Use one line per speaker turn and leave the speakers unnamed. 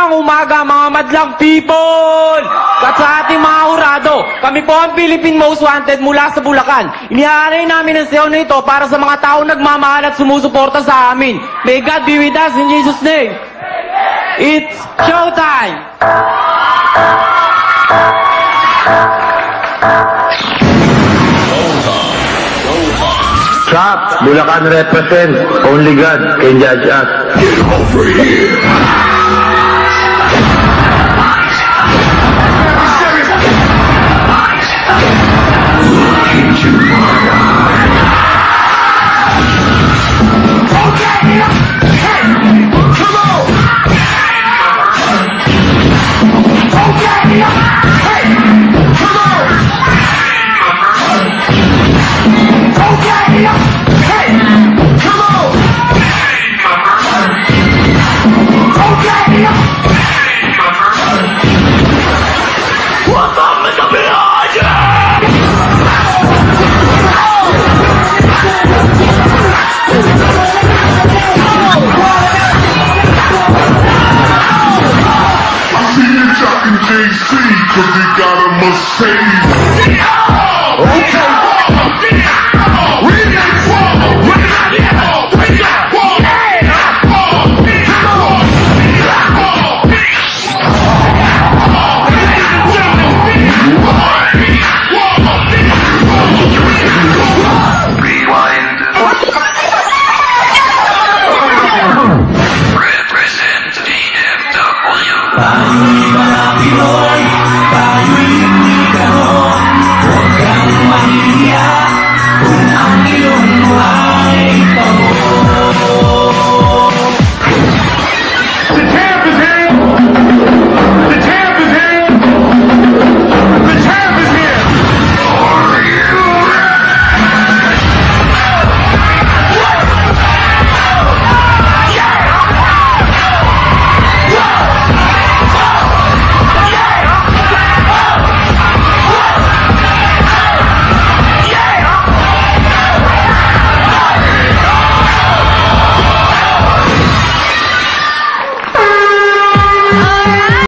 Magandang umaga mga madlang people! At sa ating mga hurado, kami po ang Philippine Most Wanted mula sa Bulacan. Iniharay namin ang sayaw na ito para sa mga taong nagmamahal at sumusuporta sa amin. May God be with us in Jesus' name. It's showtime!
Stop! Bulacan represents. Only God can judge us.
Get over here! Look into my eyes. Okay! Hey! Come on! Okay! Hey! Come on! Okay! Hey! Come on! Okay! What's up, Mr. Behind? JC, cause he got a Mercedes. Okay.
Tayo'y mga Pinoy, tayo'y